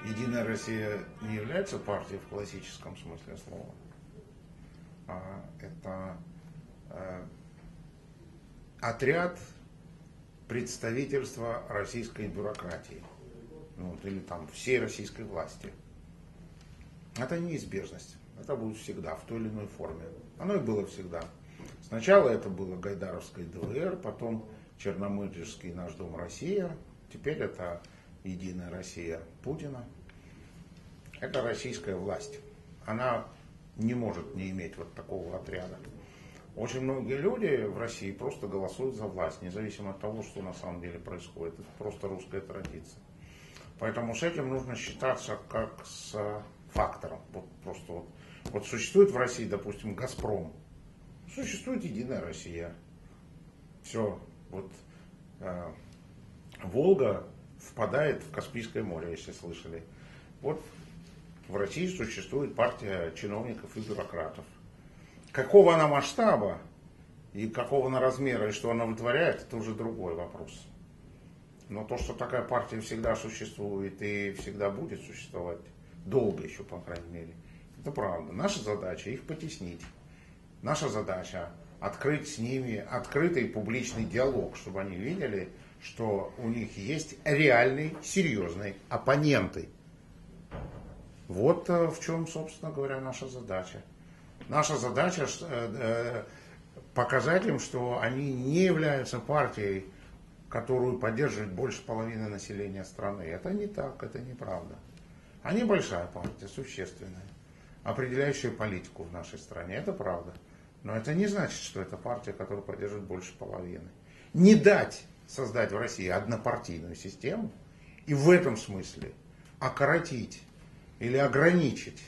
Единая Россия не является партией в классическом смысле слова. Это отряд представительства российской бюрократии, или там всей российской власти. Это неизбежность. Это будет всегда, в той или иной форме. Оно и было всегда. Сначала это было Гайдаровское ДВР, потом Черномырдинский наш Дом Россия, теперь это Единая Россия Путина. Это российская власть. Она не может не иметь вот такого отряда. Очень многие люди в России просто голосуют за власть, независимо от того, что на самом деле происходит. Это просто русская традиция. Поэтому с этим нужно считаться как с фактором. Вот существует в России, допустим, Газпром. Существует Единая Россия. Все. Волга впадает в Каспийское море, если слышали. Вот в России существует партия чиновников и бюрократов. Какого она масштаба и какого она размера и что она вытворяет, это уже другой вопрос. Но то, что такая партия всегда существует и всегда будет существовать, долго еще, по крайней мере, это правда. Наша задача их потеснить. Наша задача открыть с ними открытый публичный диалог, чтобы они видели, что у них есть реальные, серьезные оппоненты. Вот в чем, собственно говоря, наша задача. Наша задача показать им, что они не являются партией, которую поддерживает больше половины населения страны. Это не так, это неправда. Они большая партия, существенная, определяющая политику в нашей стране. Это правда. Но это не значит, что это партия, которую поддерживает больше половины. Не дать создать в России однопартийную систему и в этом смысле окоротить или ограничить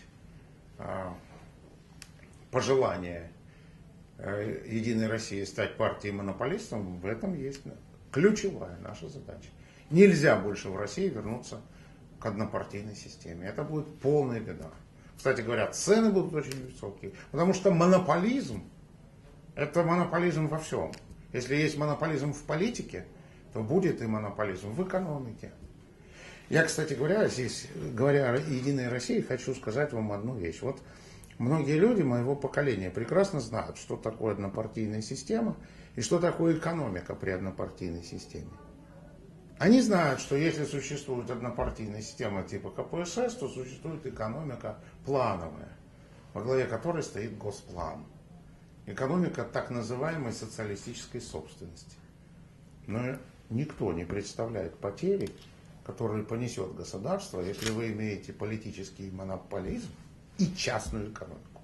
пожелание Единой России стать партией монополистом, в этом есть ключевая наша задача. Нельзя больше в России вернуться к однопартийной системе. Это будет полная беда. Кстати говоря, цены будут очень высокие, потому что монополизм – это монополизм во всем. Если есть монополизм в политике, то будет и монополизм в экономике. Я, кстати говоря, здесь, говоря о Единой России, хочу сказать вам одну вещь. Вот многие люди моего поколения прекрасно знают, что такое однопартийная система и что такое экономика при однопартийной системе. Они знают, что если существует однопартийная система типа КПСС, то существует экономика плановая, во главе которой стоит Госплан. Экономика так называемой социалистической собственности. Но никто не представляет потери, которые понесет государство, если вы имеете политический монополизм и частную экономику.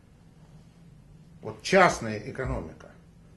Вот частная экономика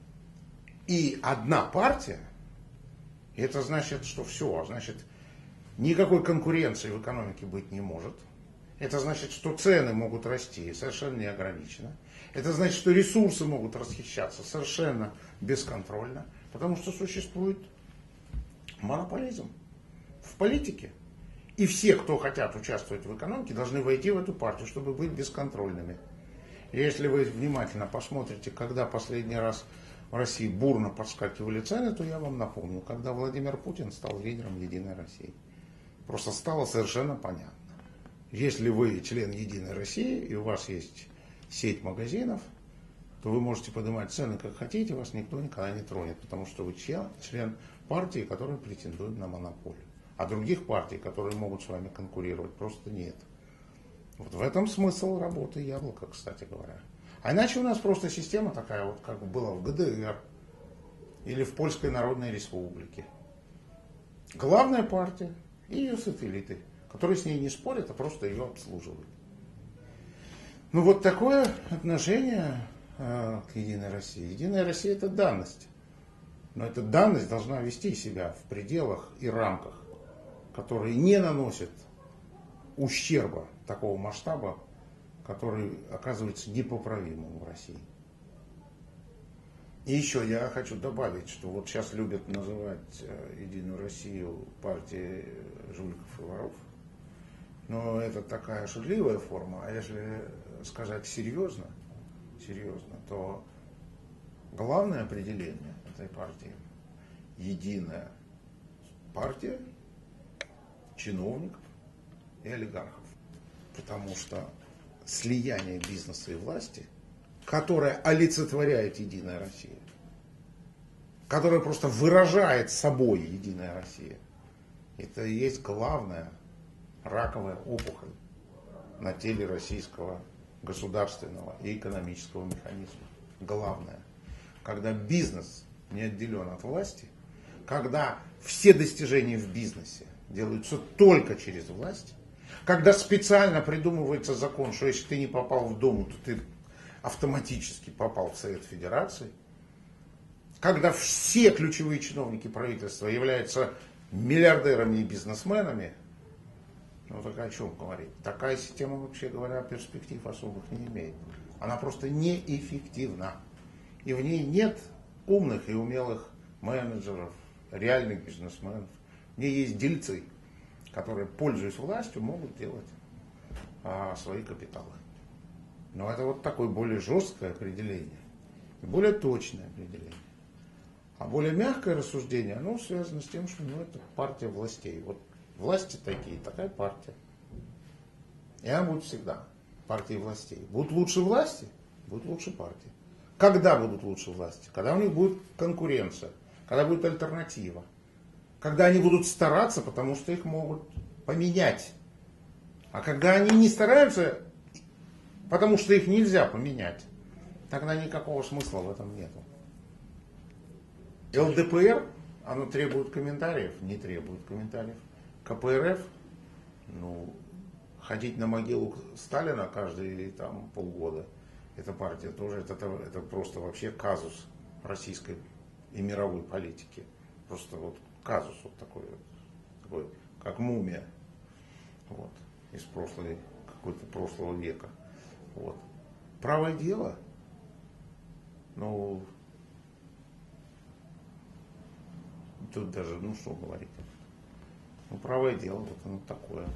и одна партия, это значит, что все, значит, никакой конкуренции в экономике быть не может. Это значит, что цены могут расти совершенно неограниченно. Это значит, что ресурсы могут расхищаться совершенно бесконтрольно, потому что существует монополизм в политике. И все, кто хотят участвовать в экономике, должны войти в эту партию, чтобы быть бесконтрольными. И если вы внимательно посмотрите, когда последний раз в России бурно подскакивали цены, то я вам напомню, когда Владимир Путин стал лидером Единой России. Просто стало совершенно понятно. Если вы член Единой России и у вас есть сеть магазинов, то вы можете поднимать цены как хотите, вас никто никогда не тронет, потому что вы член партии, которая претендует на монополию. А других партий, которые могут с вами конкурировать, просто нет. Вот в этом смысл работы Яблока, кстати говоря. А иначе у нас просто система такая, вот как была в ГДР или в Польской Народной Республике. Главная партия и ее сателлиты, которые с ней не спорят, а просто ее обслуживают. Ну вот такое отношение к Единой России. Единая Россия – это данность. Но эта данность должна вести себя в пределах и рамках, которые не наносят ущерба такого масштаба, который оказывается непоправимым в России. И еще я хочу добавить, что вот сейчас любят называть Единую Россию партией жуликов и воров. Но это такая шутливая форма. А если сказать серьезно, то главное определение этой партии – единая партия чиновников и олигархов. Потому что слияние бизнеса и власти, которое олицетворяет Единая Россия, которое просто выражает собой Единая Россия, это и есть главная раковая опухоль на теле российского государственного и экономического механизма. Главное. Когда бизнес не отделен от власти, когда все достижения в бизнесе делаются только через власть, когда специально придумывается закон, что если ты не попал в Думу, то ты автоматически попал в Совет Федерации, когда все ключевые чиновники правительства являются миллиардерами и бизнесменами, ну так о чем говорить? Такая система, вообще говоря, перспектив особых не имеет. Она просто неэффективна. И в ней нет умных и умелых менеджеров, реальных бизнесменов. В ней есть дельцы, которые, пользуясь властью, могут делать свои капиталы. Но это вот такое более жесткое определение, более точное определение. А более мягкое рассуждение, оно связано с тем, что это партия властей. Вот власти такие, такая партия. И она будет всегда партией властей. Будут лучше власти, будут лучше партии. Когда будут лучше власти? Когда у них будет конкуренция, когда будет альтернатива. Когда они будут стараться, потому что их могут поменять. А когда они не стараются, потому что их нельзя поменять, тогда никакого смысла в этом нету. ЛДПР, оно требует комментариев? Не требует комментариев. КПРФ, ходить на могилу Сталина каждые полгода, эта партия тоже, это просто вообще казус российской и мировой политики. Просто вот казус вот такой как мумия, вот, из какого-то прошлого века. Вот. Правое дело, тут даже, что говорить. Правое дело, вот оно такое.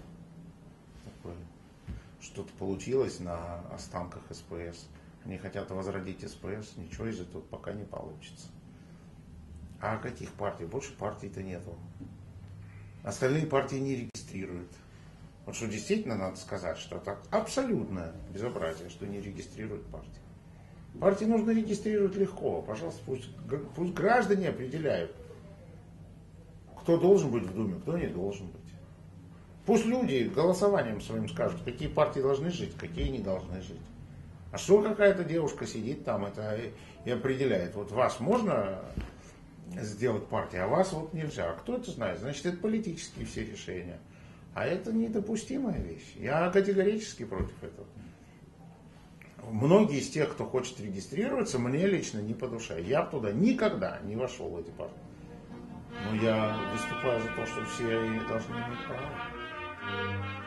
Что-то получилось на останках СПС. Они хотят возродить СПС, ничего из этого пока не получится. А каких партий? Больше партий-то нету. Остальные партии не регистрируют. Вот что действительно надо сказать, что это абсолютное безобразие, что не регистрируют партии. Партии нужно регистрировать легко. Пожалуйста, пусть граждане определяют, кто должен быть в Думе, кто не должен быть. Пусть люди голосованием своим скажут, какие партии должны жить, какие не должны жить. А что какая-то девушка сидит там и определяет, вот вас можно сделать партией, а вас вот нельзя. А кто это знает? Значит, это политические все решения. А это недопустимая вещь. Я категорически против этого. Многие из тех, кто хочет регистрироваться, мне лично не по душе. Я туда никогда не вошел в эти партии. Но я выступаю за то, что все должны иметь право.